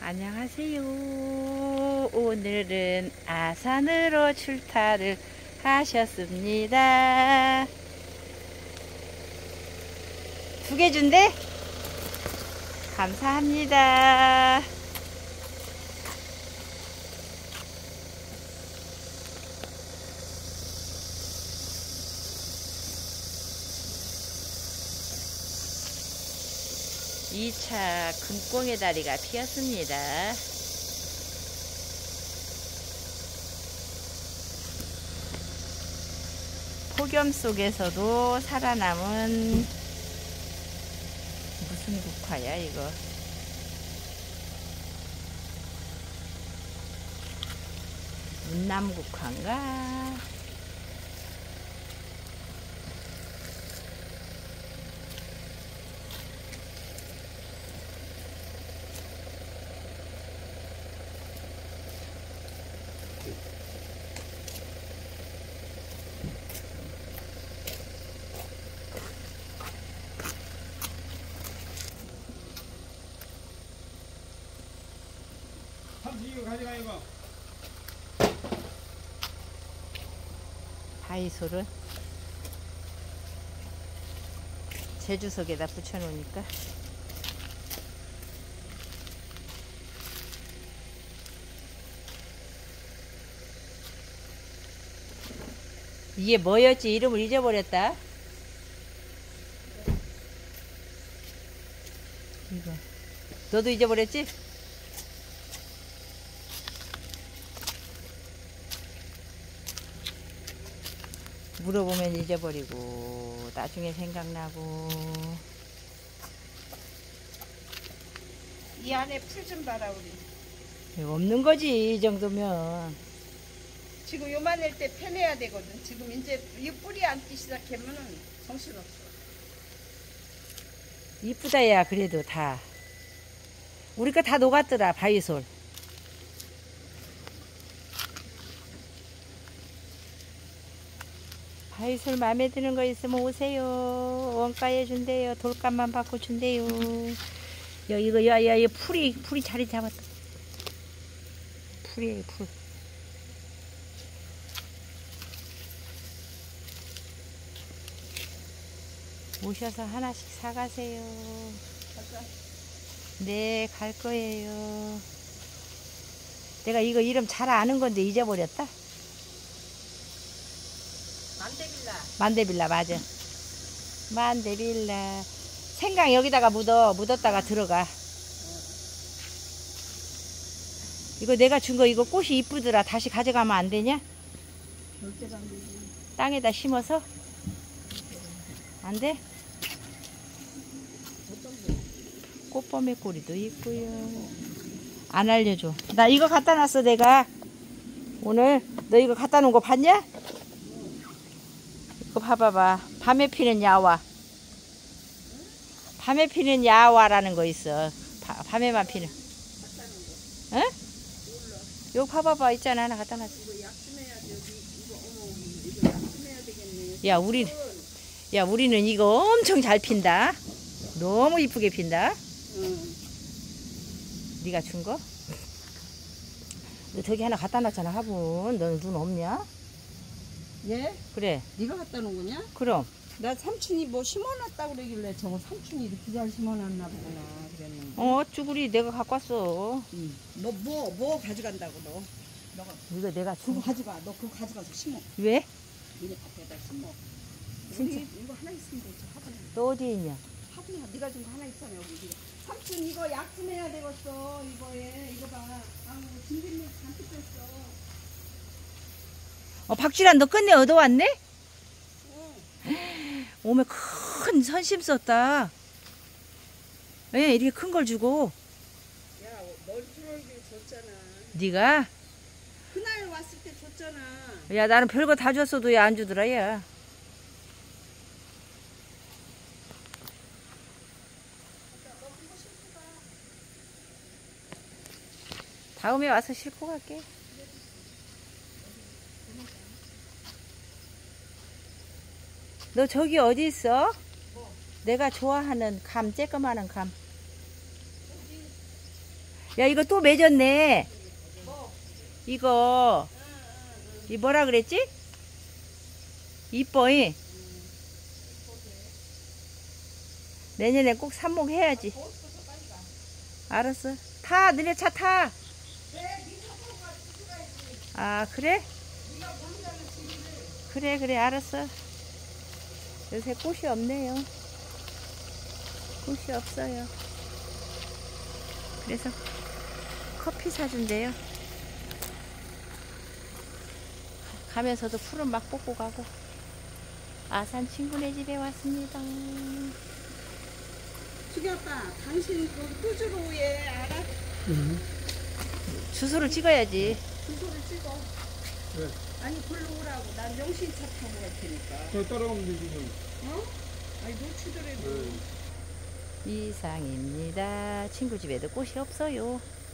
안녕하세요. 오늘은 아산으로 출타를 하셨습니다. 2개 준대? 감사합니다. 이 차 금꽁의 다리가 피었습니다. 폭염 속에서도 살아남은 무슨 국화야 이거? 운남국화인가? 이거 가져가 이거. 바이솔을 제주석에다 붙여놓으니까 이게 뭐였지? 이름을 잊어버렸다. 이거 너도 잊어버렸지? 물어보면 잊어버리고 나중에 생각나고. 이 안에 풀 좀 봐라 우리. 없는 거지 이 정도면. 지금 요만할 때 패내야 되거든. 지금 이제 이 뿌리 앉기 시작하면은 정신없어. 이쁘다 야. 그래도 다 우리 거 다 녹았더라. 바이솔 바이솔 마음에 드는 거 있으면 오세요. 원가에 준대요. 돌값만 받고 준대요. 야 이거 야야 이 풀이 자리 잡았다. 풀이에요 풀. 오셔서 하나씩 사가세요. 가자. 네, 갈 거예요. 내가 이거 이름 잘 아는 건데 잊어버렸다. 만대빌라. 만대빌라 맞아. 만대빌라. 생강 여기다가 묻었다가 들어가. 이거 내가 준 거 이거 꽃이 이쁘더라. 다시 가져가면 안 되냐? 절대 안 되지. 땅에다 심어서? 안 돼? 꽃범의 꼬리도 있고요. 안 알려줘. 나 이거 갖다 놨어 내가. 오늘 너 이거 갖다 놓은 거 봤냐? 이거 봐봐봐. 밤에 피는 야화. 밤에 피는 야화라는 거 있어. 밤에만 피는. 응? 여기 봐봐봐. 있잖아. 하나 갖다 놨어. 이거 약심해야 돼. 이거 어머 이거 약심해야 되겠네. 야 우리는 이거 엄청 잘 핀다. 너무 이쁘게 핀다. 응. 네가 준 거? 너 저기 하나 갖다 놨잖아 화분. 너는 눈 없냐? 예? 그래. 네가 갖다 놓은 거냐? 그럼. 나 삼촌이 뭐 심어놨다 그러길래 저거 삼촌이 이렇게 잘 심어놨나 보구나 그랬는데. 쭈구리 내가 갖고 왔어. 응. 너 뭐 가져간다고 너? 너가 이거 내가 그거 준. 가져가. 너 그거 가져가서 심어. 왜? 니네 앞에다 심어. 진짜? 우리 이거 하나 있으면 되지. 화분에. 너 어디에 있냐? 화분이야. 네가 준 거 하나 있잖아 여기. 삼촌 이거 약 좀 해야 되겠어. 이거에 이거 봐. 아우 진딧물 잔뜩 뺐어. 박쥐란 너 끝내 얻어왔네? 응. 오메 큰 선심 썼다. 예, 이렇게 큰 걸 주고. 야 멀티롤 줬잖아. 네가? 그날 왔을 때 줬잖아. 야 나는 별거 다 줬어도 야 안 주더라 야. 다음에 와서 싣고 갈게. 너 저기 어디 있어? 내가 좋아하는 감, 쬐끄마한 감. 야, 이거 또 맺었네. 이거. 이 뭐라 그랬지? 이뻐이. 내년에 꼭 삽목해야지. 알았어. 타, 너네 차 타. 아, 그래? 그래, 그래, 알았어. 요새 꽃이 없네요. 꽃이 없어요. 그래서 커피 사준대요. 가면서도 풀은 막 뽑고 가고. 아산 친구네 집에 왔습니다. 수기 아빠, 당신 그 끄주로에 알아? 주소를 찍어야지. 주소를 찍어. 네. 아니, 글로 오라고. 난 명신차 타고 갈 테니까. 저 따라오면 되지 뭐. 어? 아니, 놓치더라도. 이상입니다. 친구 집에도 꽃이 없어요.